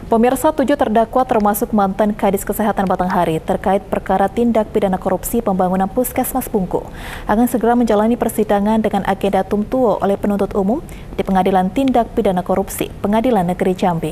Pemirsa, 7 terdakwa termasuk mantan Kadis Kesehatan Batanghari terkait perkara tindak pidana korupsi pembangunan Puskesmas Pungku akan segera menjalani persidangan dengan agenda tumtuo oleh penuntut umum di Pengadilan Tindak Pidana Korupsi Pengadilan Negeri Jambi.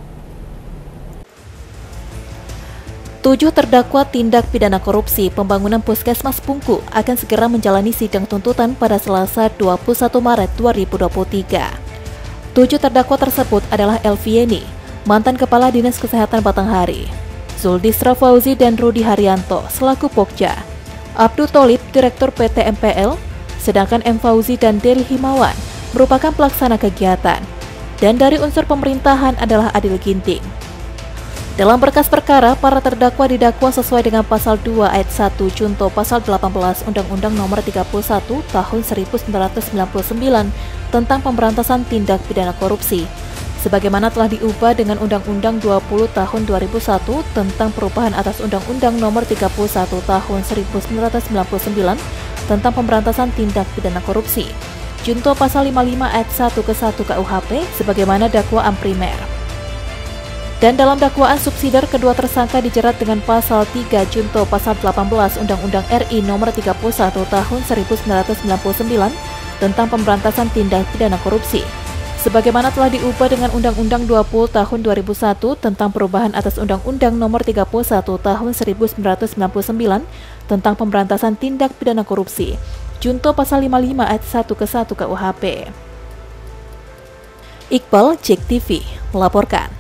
7 terdakwa tindak pidana korupsi pembangunan Puskesmas Pungku akan segera menjalani sidang tuntutan pada Selasa 21 Maret 2023. 7 terdakwa tersebut adalah Elvieni, mantan Kepala Dinas Kesehatan Batanghari, Zuldistra Fauzi dan Rudi Haryanto selaku Pokja, Abdul Tholib, Direktur PT MPL, sedangkan M. Fauzi dan Deli Himawan merupakan pelaksana kegiatan, dan dari unsur pemerintahan adalah Adil Ginting. Dalam berkas perkara, para terdakwa didakwa sesuai dengan Pasal 2 Ayat 1 Junto Pasal 18 Undang-Undang Nomor 31 Tahun 1999 tentang Pemberantasan Tindak Pidana Korupsi, sebagaimana telah diubah dengan Undang-Undang 20 Tahun 2001 tentang perubahan atas Undang-Undang Nomor 31 Tahun 1999 tentang Pemberantasan Tindak Pidana Korupsi, Junto Pasal 55 Ayat 1 ke 1 KUHP sebagaimana dakwaan primer. Dan dalam dakwaan subsidiar, kedua tersangka dijerat dengan Pasal 3 Junto Pasal 18 Undang-Undang RI Nomor 31 Tahun 1999 tentang Pemberantasan Tindak Pidana Korupsi, sebagaimana telah diubah dengan Undang-Undang 20 Tahun 2001 tentang perubahan atas Undang-Undang Nomor 31 Tahun 1999 tentang Pemberantasan Tindak Pidana Korupsi, Junto Pasal 55 Ayat 1 ke 1 KUHP. Iqbal, JEK TV, melaporkan.